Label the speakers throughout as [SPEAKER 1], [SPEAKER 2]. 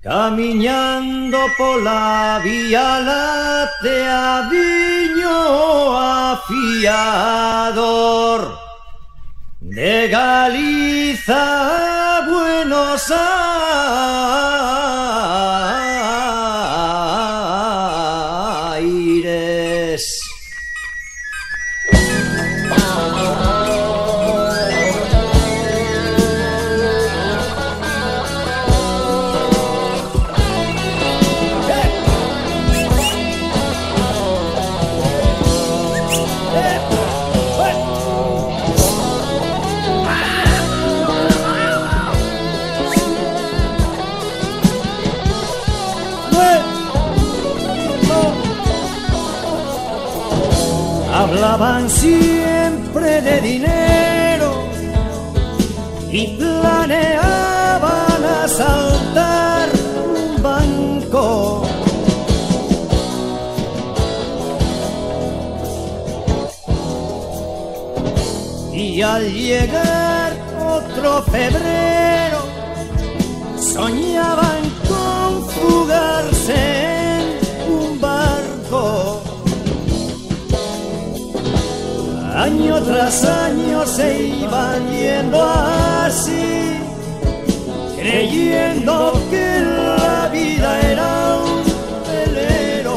[SPEAKER 1] Caminando por la vía láctea, viño afiador, de Galiza a Buenos Aires. Hablaban siempre de dinero y planeaban asaltar un banco. Y al llegar otro febrero, soñaban con fugarse en un barco. Año tras año se iban yendo así, creyendo que la vida era un velero.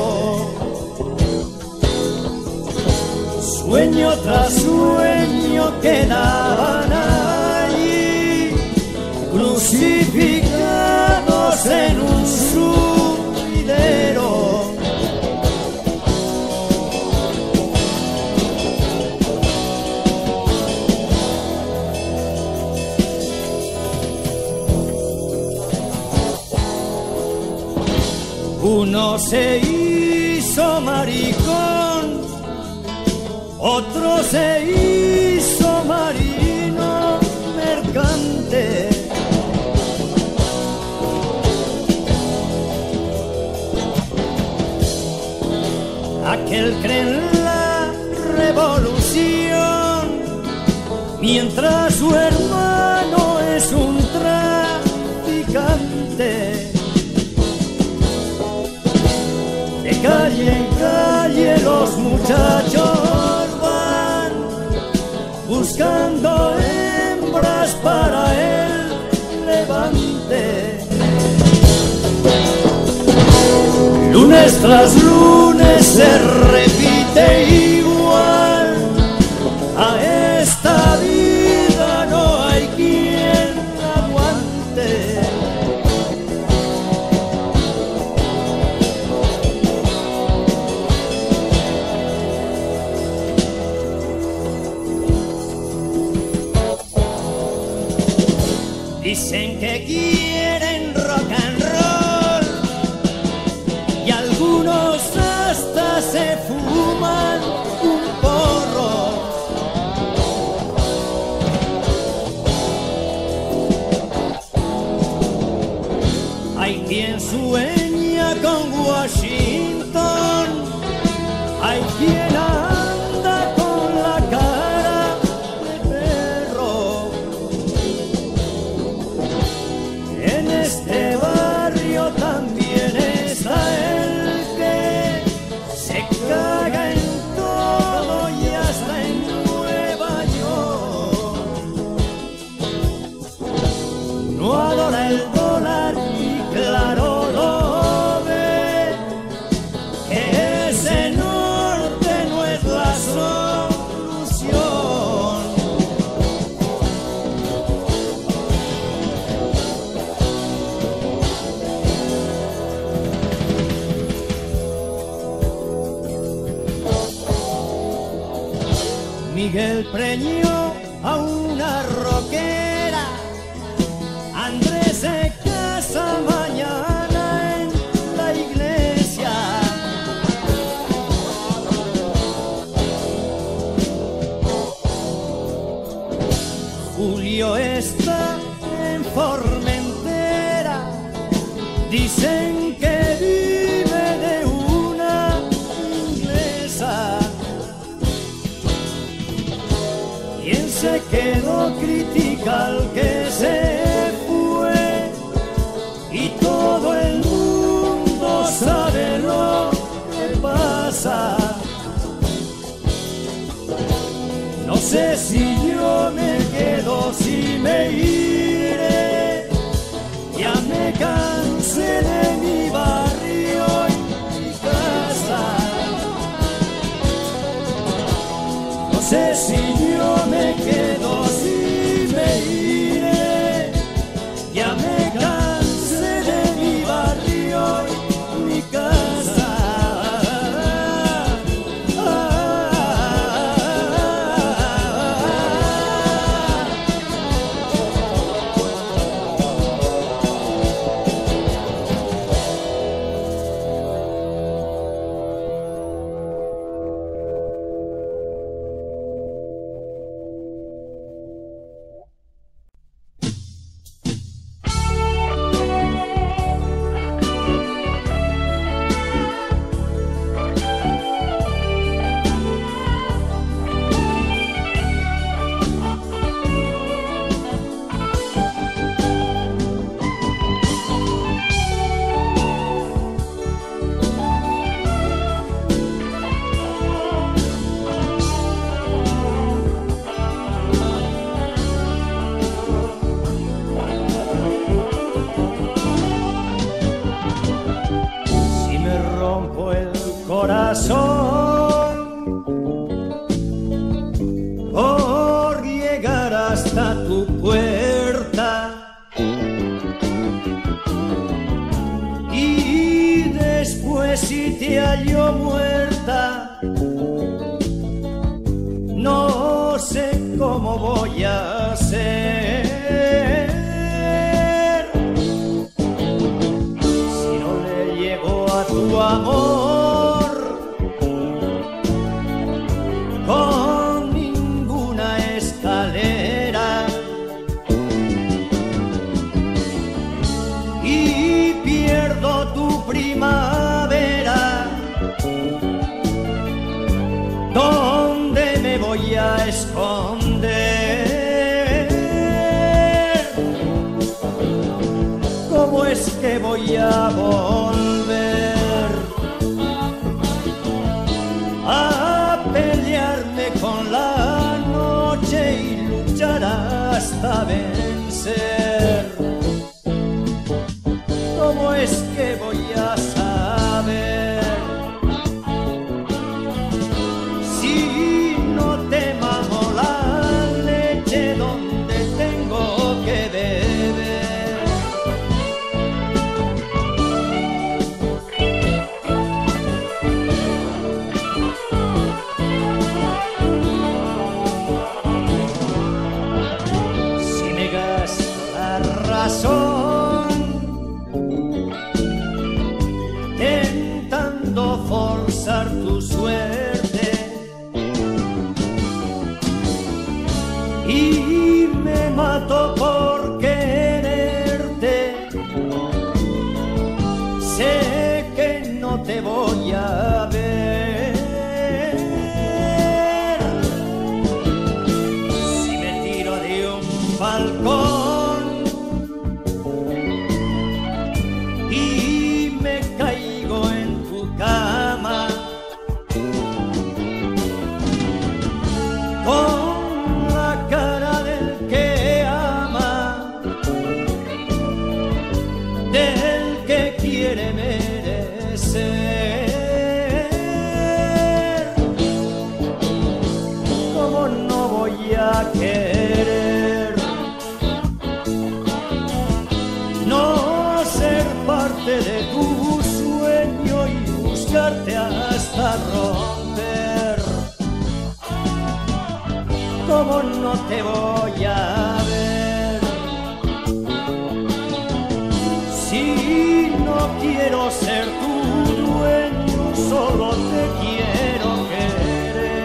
[SPEAKER 1] Sueño tras sueño quedaban allí, crucificados en un sumidero. Uno se hizo maricón, otro se hizo marino mercante. Aquel cree en la revolución, mientras su hermano es un traficante. De calle en calle los muchachos van buscando hembras para el levante. Lunes tras lunes se repite igual, a esta vida no hay quien aguante. Dicen que quieren rock and roll y algunos hasta se fuman un porro. Hay quien sueña con Washington, hay quien anda con la cara de perro. En este barrio también está el que se caga en todo y hasta en Nueva York. No adora el dólar y claro lo ve, que ese norte no es la solución. Miguel preñó a una roquera, Andrés se casa mañana en la iglesia. Julio está en Formentera, dicen que vive de una inglesa. Quien se quedó critica al que se fue y todo casa. No sé si yo me quedo, si me iré. Ya me cansé de mi barrio y mi casa. No sé si yo me quedo, si me iré. Ya me cansé de mi barrio y mi casa. Por llegar hasta tu puerta y después si te hallo muerta, no sé cómo voy a hacer. Si no le llego a tu amor con ninguna escalera y pierdo tu primavera, ¿dónde me voy a esconder? ¿Cómo es que voy a volver a pelearme con la noche y luchar hasta vencer? ¿Cómo es que voy a saber si no te mamo la leche donde tengo que beber? Tentando forzar tu suerte y me mato por quererte. Sé que no te voy a ver. Si me tiro de un balcón y me caigo en tu cama, con la cara del que ama, del que quiere merecer, ¿cómo no voy a querer no ser parte de tu sueño y buscarte hasta romper? ¿Cómo no te voy a ver si no quiero ser tu dueño, solo te quiero querer?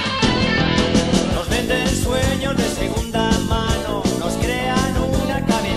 [SPEAKER 1] Nos venden sueños de segunda mano, nos crean una cabeza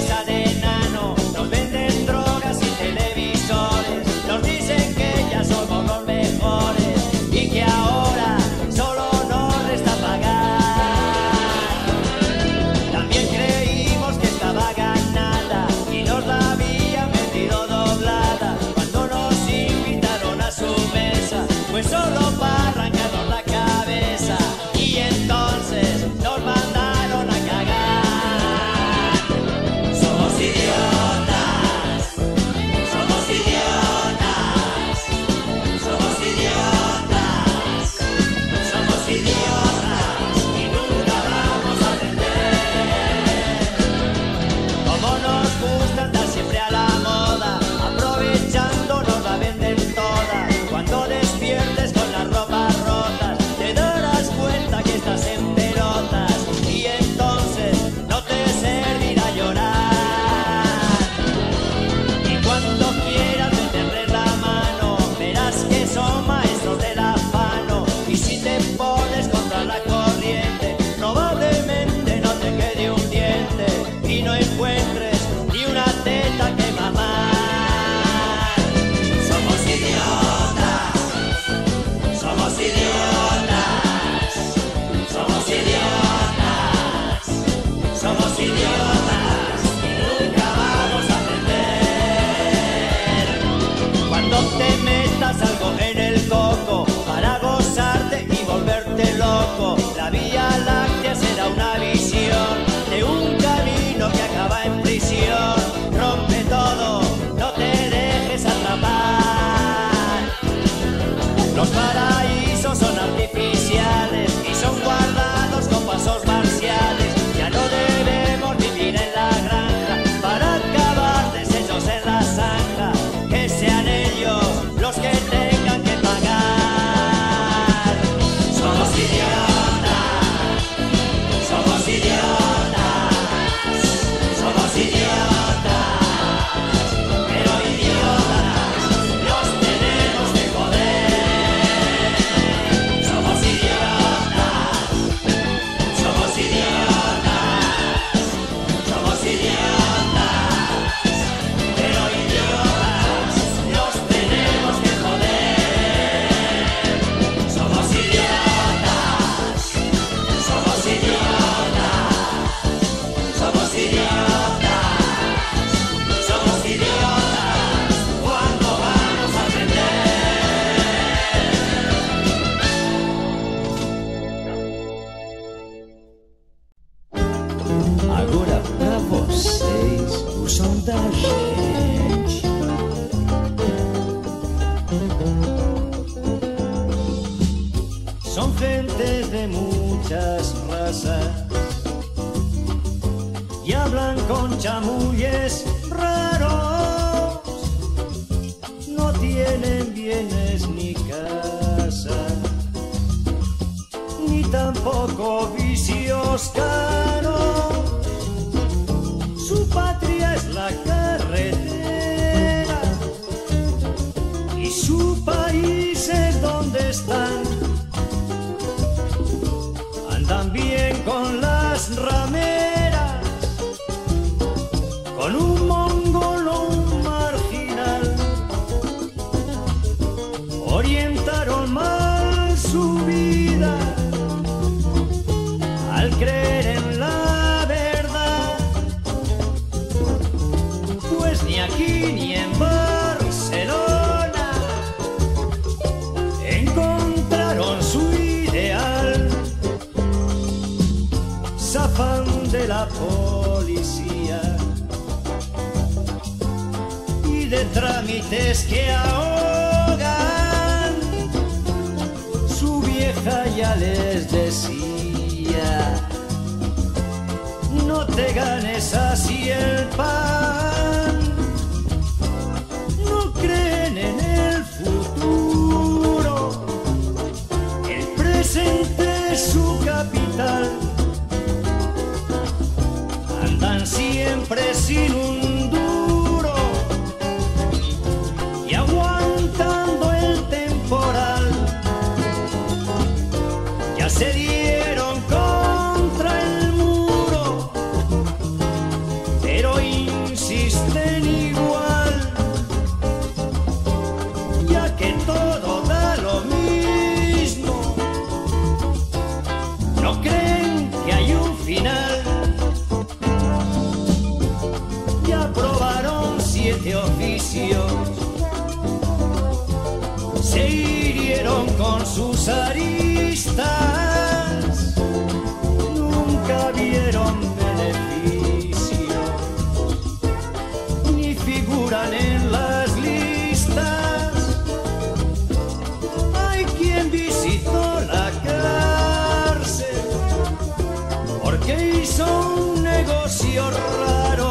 [SPEAKER 1] da gente. Son gentes de muchas razas y hablan con chamulles raros. No tienen bienes ni casa, ni tampoco vicios caros. Su patria es la carretera y su país es donde están. Andan bien con las rameras, con un mongol o un marginal. Orientaron mal su vida al creer en la verdad, pues ni aquí ni en Barcelona encontraron su ideal. Zafan de la policía y de trámites que ahogan. Su vieja ya les decía: no te ganes así el pan. No creen en el futuro, el presente es su capital. Andan siempre sin un duro y aguantando el temporal. Ya se dieron contra el muro, pero insisten igual, ya que todo da lo mismo. No creen que hay un final. Ya aprobaron 7 oficios, se hirieron con sus aristas, nunca vieron beneficios, ni figuran en las listas. Hay quien visitó la cárcel porque hizo un negocio raro.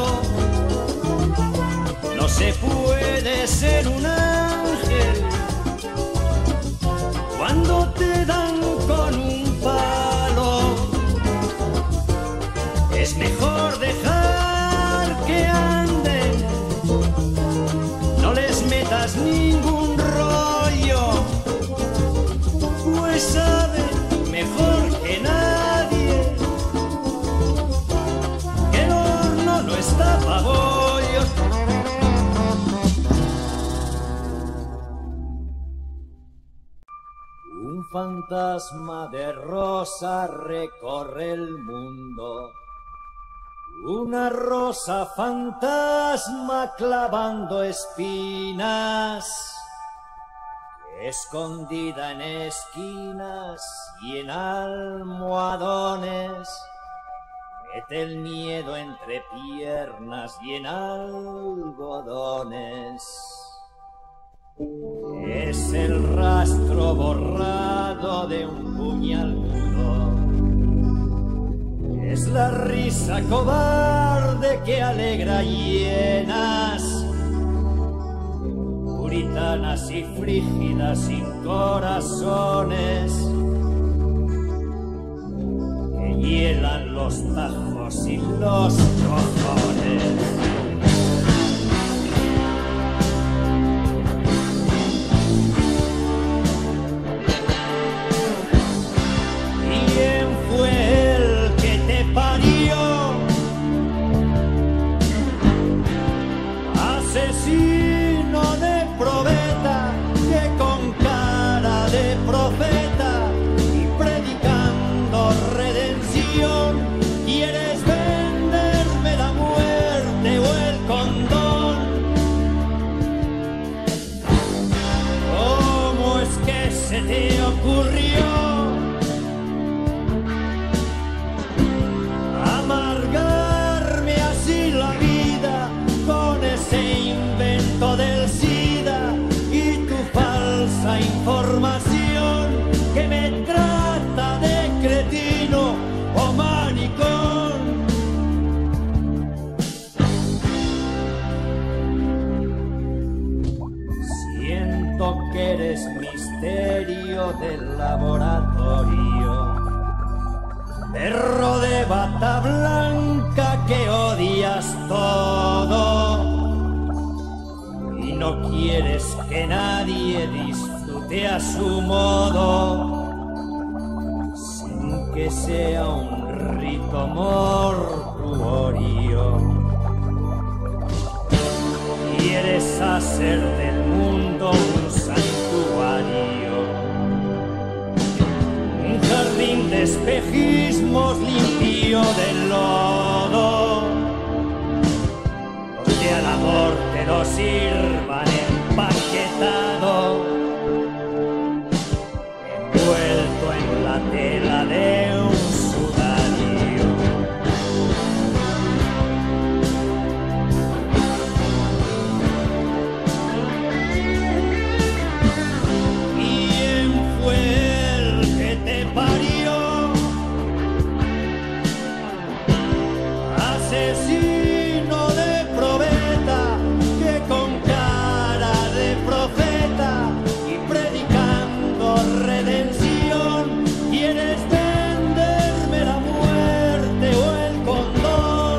[SPEAKER 1] No se puede ser un ángel cuando te dan con un palo. Es mejor dejar que anden, no les metas ningún rollo, pues saben mejor que nadie que el horno no está pa' bollos. Un fantasma de rosa recorre el mundo, una rosa fantasma clavando espinas, escondida en esquinas y en almohadones, mete el miedo entre piernas y en algodones. Es el rastro borrado de un puñal mudo, es la risa cobarde que alegra hienas, puritanas y frígidas sin corazones, que hielan los tajos y los cojones. ¿Quién fue el que te parió? Asesino de probeta, que con cara de profeta y predicando redención quieres venderme la muerte o el condón. ¿Cómo es que se te ocurrió amargarme así la vida con eres misterio del laboratorio. Perro de bata blanca que odias todo y no quieres que nadie disfrute a su modo, sin que sea un rito mortuorio. Quieres hacer del mundo un santuario, un jardín de espejismos limpio de lodo, donde al amor te lo sirvan empaquetado, envuelto en la tela de un sudario. ¿Quién fue el que te parió? Asesino de probeta que con cara de profeta y predicando redención quieres venderme la muerte o el condón.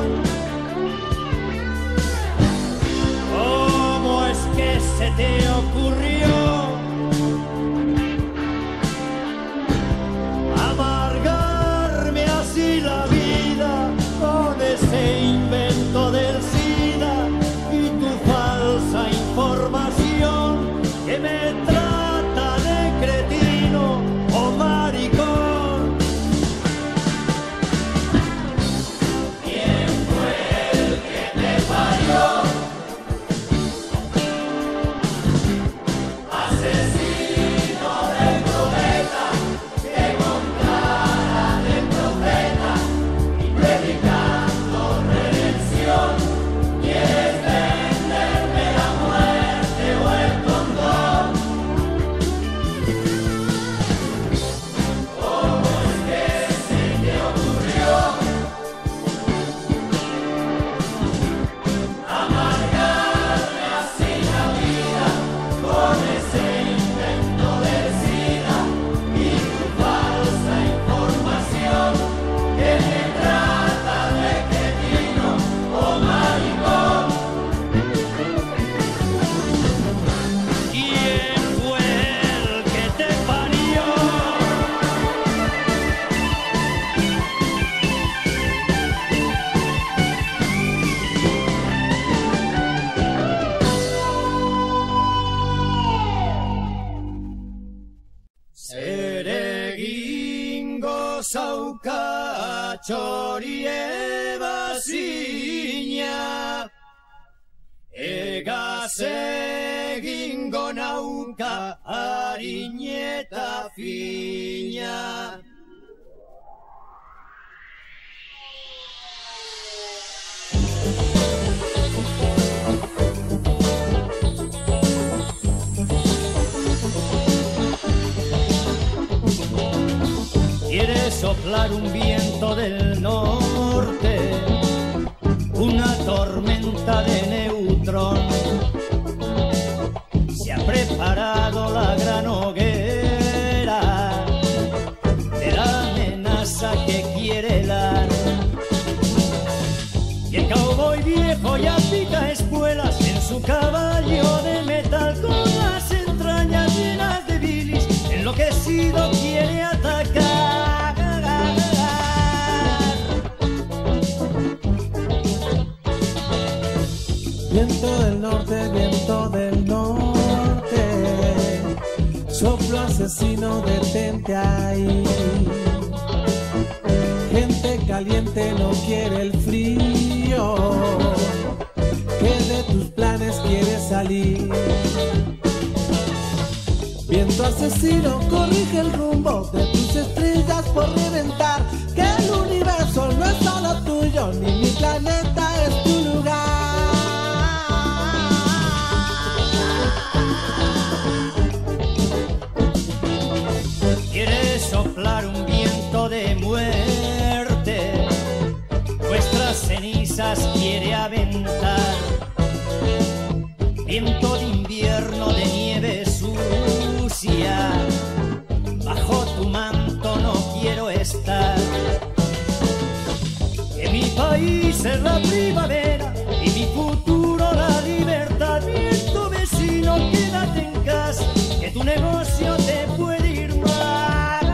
[SPEAKER 1] ¿Cómo es que se te ocurrió amargarme así la vida con ese invento del SIDA y tu falsa información que me trata de cretino o maricón? ¿Quién fue el que te parió? Asesino de probeta que con cara de profeta y predicando redención quieres venderme la muerte o el condón. ¿Cómo es que se te ocurrió amargarme así la vida con ese invento del SIDA y tu falsa información que me trata de cretino o maricón? ¿Quién fue el que te parió? Zeregingo zauka txori ebazina, egaz egingo nauka harin eta fina. Quiere soplar un viento del norte, una tormenta de neutrón. Se ha preparado la gran hoguera de la amenaza que quiere helar. Y el cowboy viejo ya pica espuelas en su caballo de metal, con las entrañas llenas de bilis, enloquecido quiere atacar.
[SPEAKER 2] Viento del norte, viento del norte, soplo asesino, detente ahí. Gente caliente no quiere el frío, que de tus planes quiere salir. Viento asesino, corrige el rumbo de tus estrellas por reventar, que el universo no es solo tuyo, ni mi planeta es tu lugar.
[SPEAKER 1] Quiere soplar un viento de muerte, vuestras cenizas quiere aventar. Viento de invierno, de nieve sur, ser la primavera y mi futuro la libertad. Viento vecino, quédate en casa, que tu negocio te puede ir mal.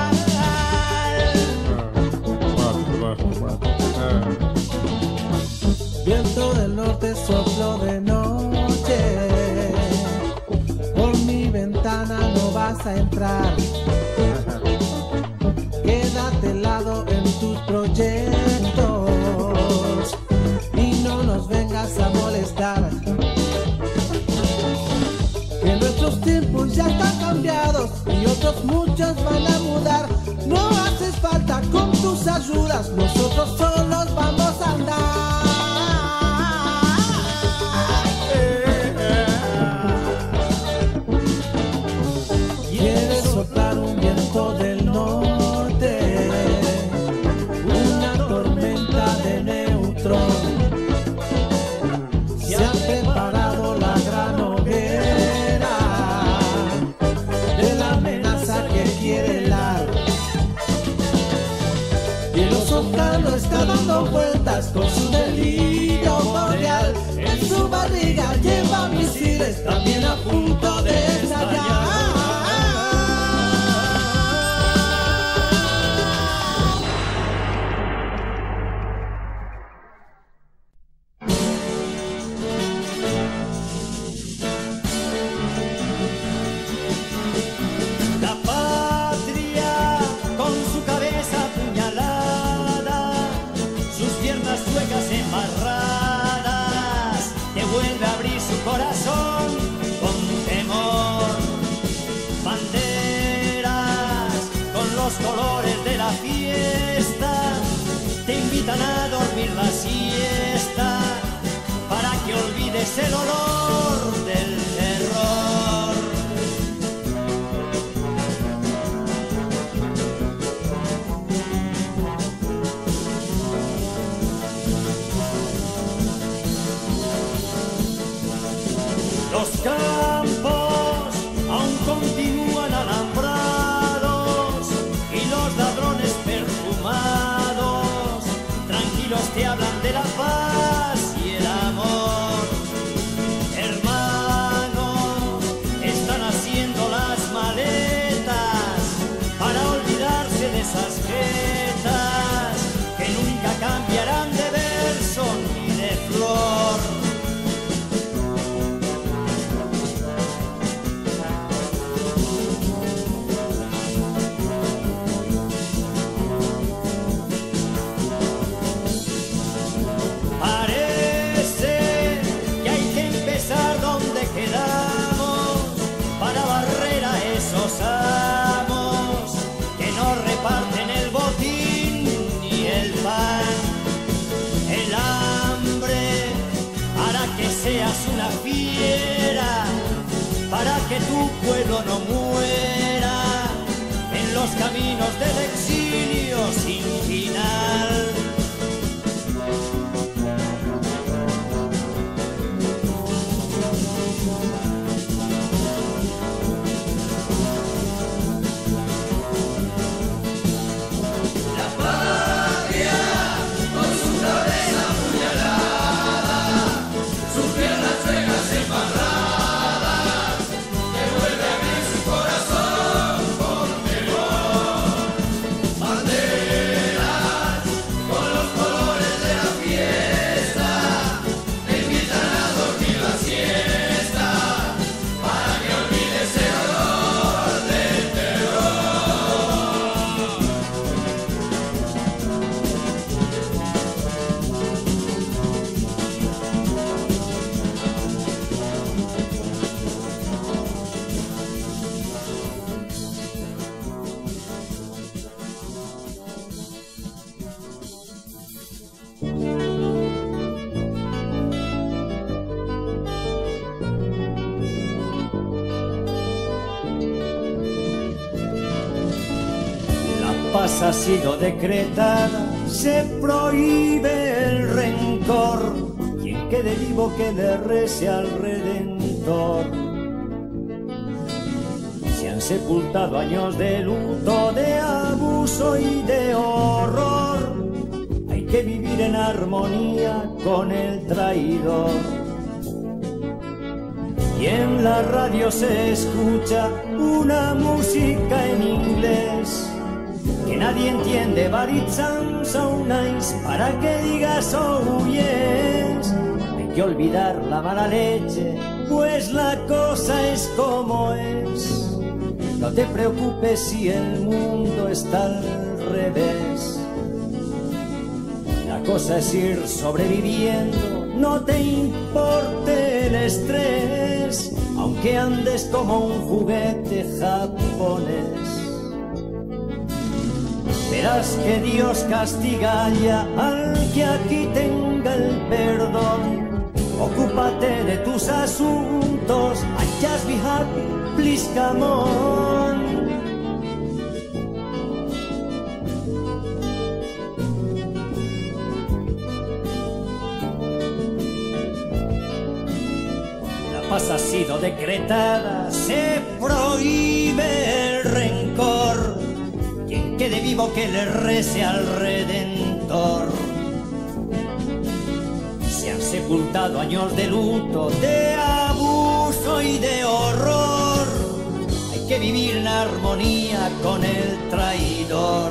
[SPEAKER 2] Viento del norte, soplo de noche, por mi ventana no vas a entrar. Quédate helado en tus proyectos y no nos vengas a molestar. Que nuestros tiempos ya están cambiados y otros muchos van a mudar. No haces falta con tus ayudas, nosotros solos vamos a andar. Quieres soplar un viento del norte, una tormenta de neutrón. Se ha preparado la gran hoguera de la amenaza que quiere helar. Y el oso cano está dando vueltas con su delirio boreal. En su barriga lleva misiles también a punto de estallar.
[SPEAKER 1] A dormir la siesta para que olvides el olor del terror. Los campos aún continúan alambrados y los ladrones perfumados te hablan de la paz y el amor. Hermanos, están haciendo las maletas para olvidarse de esas jetas que nunca cambiarán de verso ni de flor. Que no reparten el botín ni el pan. El hambre hará que seas una fiera para que tu pueblo no muera en los caminos del exilio sin final. paz ha sido decretada, se prohíbe el rencor. Quien quede vivo que le rece al Redentor. Se han sepultado años de luto, de abuso y de horror. Hay hay que vivir en armonía con el traidor. Y en la radio se escucha una música en inglés que nadie entiende, but it sounds so nice, para que digas oh yes. Hay que olvidar la mala leche, pues la cosa es como es. No te preocupes si el mundo está al revés. La cosa es ir sobreviviendo, no te importe el estrés, aunque andes como un juguete japonés. Verás que Dios castiga ya al que aquí tenga el perdón. Ocúpate de tus asuntos, I just be happy, please come on. La paz ha sido decretada, se prohíbe el rencor. Quien quede vivo que le rece al Redentor. Se han sepultado años de luto, de abuso y de horror. Hay que vivir en armonía con el traidor.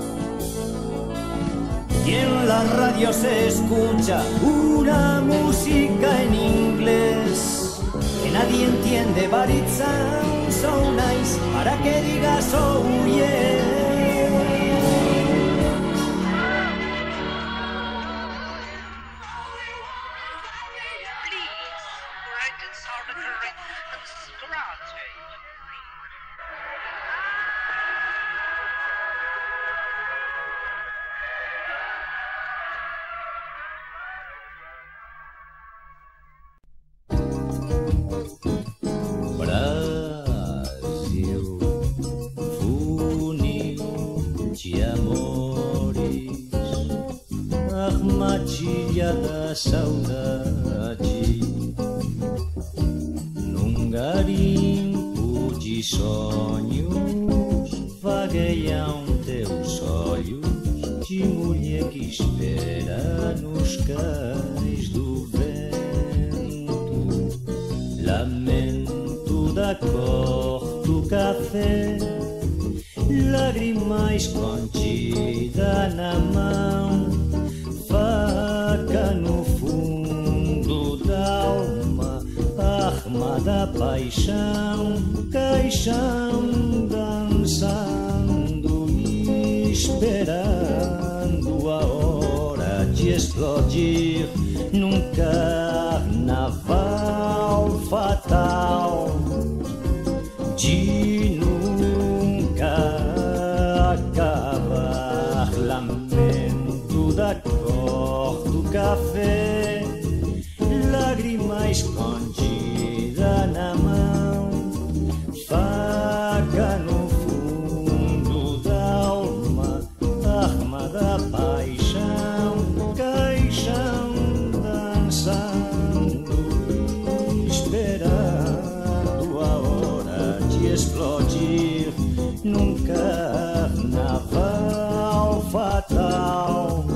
[SPEAKER 1] Y en la radio se escucha una música en inglés que nadie entiende, but it sounds so nice, para que digas oh yeah.
[SPEAKER 3] Da saudade num garimpo de sonhos vagueiam teus olhos de mulher que espera nos cais do vento. Lamento da cor do café, lágrima escondida na mão, faca no fundo da alma, arma da paixão, caixão dançando e esperando a hora de explodir num carnaval fatal de nunca acabar. Lamento da cor do café, lágrima escondida na mão, faca no fundo da alma, arma da paixão, caixão dançando, esperando a hora de explodir num carnaval fatal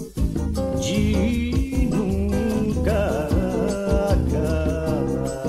[SPEAKER 3] de nunca acabar.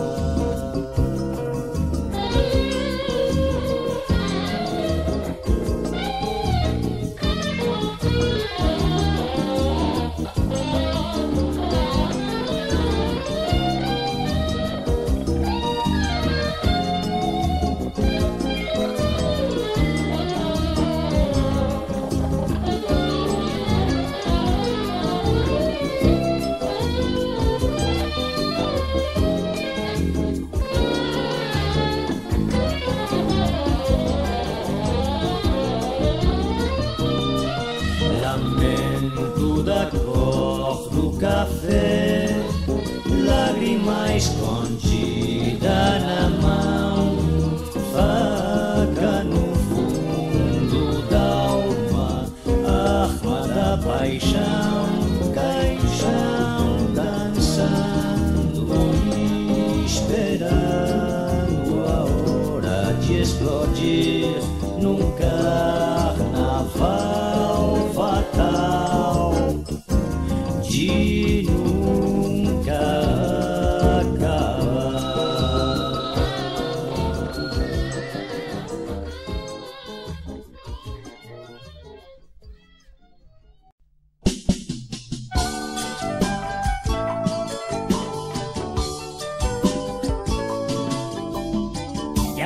[SPEAKER 3] Lamento da cor do café, lágrima escondida na mão, faca no fundo da alma, arma da paixão, caixão dançando e esperando a hora de explodir num carnaval fatal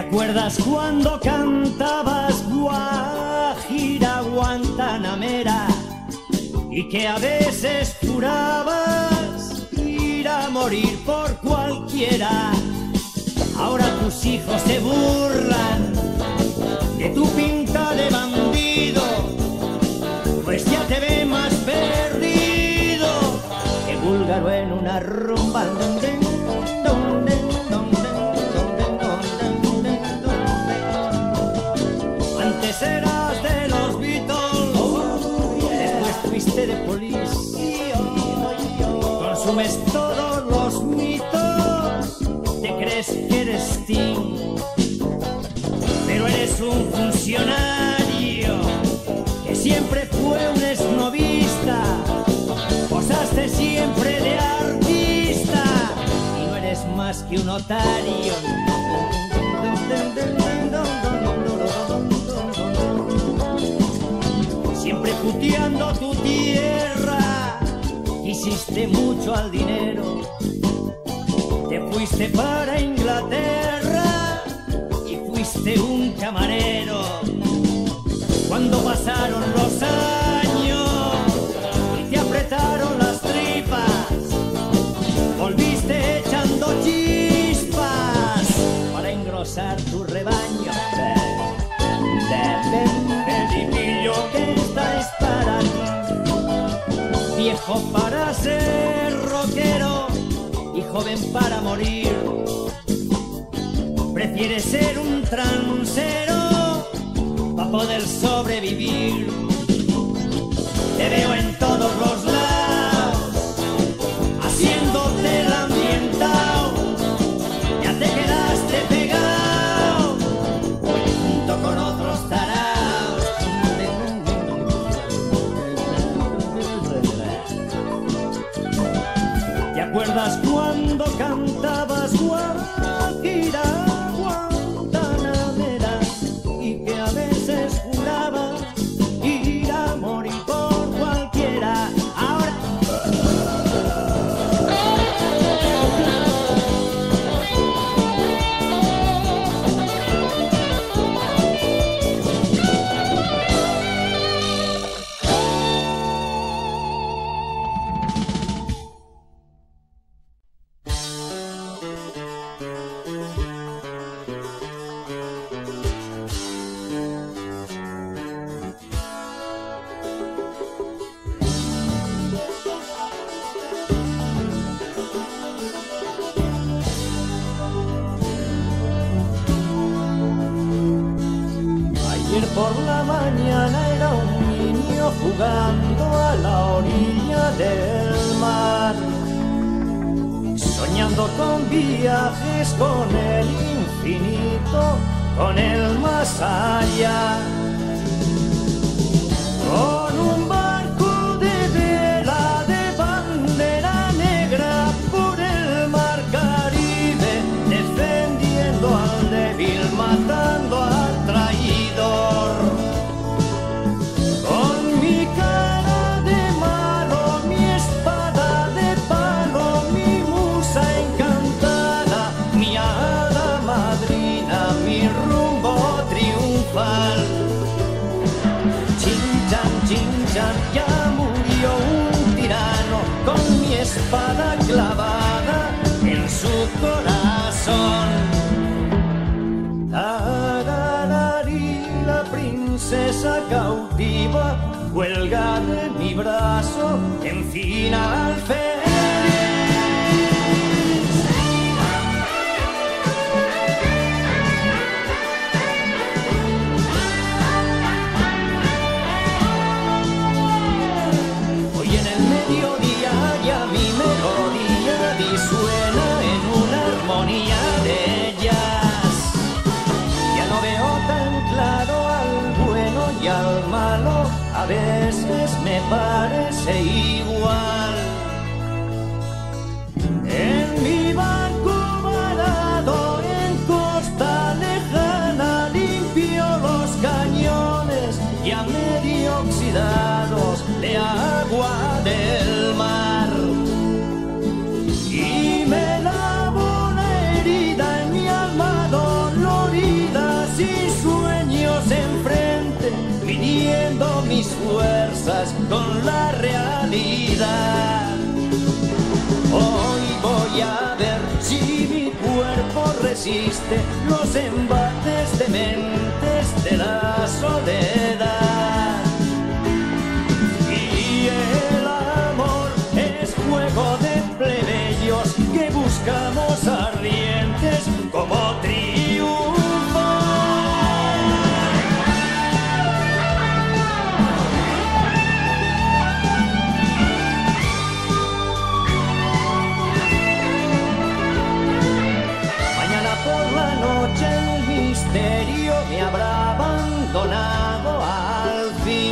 [SPEAKER 3] ¿Recuerdas cuando cantabas Guajira Guantanamera y que a veces jurabas ir a morir por cualquiera? Ahora tus hijos se burlan de tu pinta de bandido, pues ya te ve más perdido que búlgaro en una rumba. Antes eras de los Beatles, después fuiste de Police. Consumes todos los mitos, te crees que eres Sting, pero eres un funcionario que siempre fue un esnovista. Posaste siempre de artista y no eres más que un notario. Siempre puteando tu tierra, quisiste mucho al dinero. Te fuiste para Inglaterra y fuiste un camarero. Cuando pasaron los años y te apretaron las tripas, volviste echando chispas para engrosar tu rebaño. Felipillo, que esta es para ti, viejo para ser rockero y joven para morir. Prefieres ser un transero para poder sobrevivir. Te veo en todos los lados haciéndote el ambientado. Ya te quedaste pegado junto con otros tarados. ¿Te acuerdas cuando cantabas Guajira Guantanamera y que a veces jurabas ir a morir por cualquiera? Ahora por la mañana era un niño jugando a la orilla del mar, soñando con viajes, con el infinito, con el más allá, con un barco de vela de bandera negra por el mar Caribe, defendiendo al débil, matando al traidor. Con mi cara de malo, mi espada de palo, mi musa encantada, mi hada madrina, mi rumbo triunfal. Chin-chan, ya murió un tirano con mi espada clavada en su corazón. Tararari, la princesa cautiva cuelga de mi brazo en final feliz. Hoy en el mediodía ya mi melodía disuena en una armonía de jazz. Ya no veo tan claro al bueno y al malo, a veces me parece igual. En mi barco varado en costa lejana, limpio los cañones ya medio oxidados de agua del mar, y me lavo la herida en mi alma dolorida mis fuerzas con la realidad. Hoy voy a ver si mi cuerpo resiste los embates dementes de la soledad. Y el amor es juego de plebeyos que buscamos ardientes como triunfar. Mañana por la noche el misterio me habrá abandonado al fin.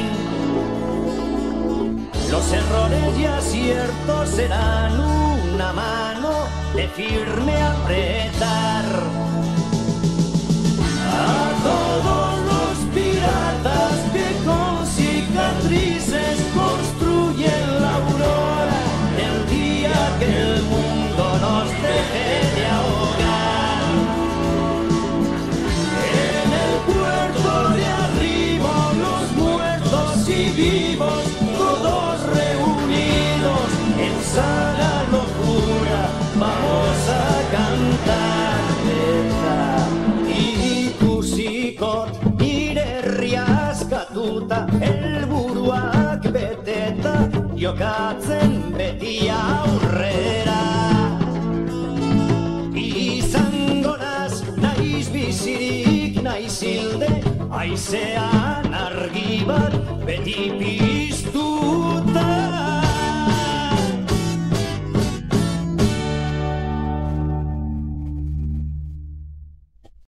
[SPEAKER 3] Los errores y aciertos serán una mano de firme apretar. A todos los piratas que con cicatrices construyen la aurora el día que el mundo nos deje de ahogar. En el puerto de arriba los muertos y vivos todos reunidos en sana locura vamos a cantar letra. Ikusiko nire riaskatuta helburuak beteta jokatzen beti aurrera. Izango naz naiz bizirik naiz hilde haizean argi bat beti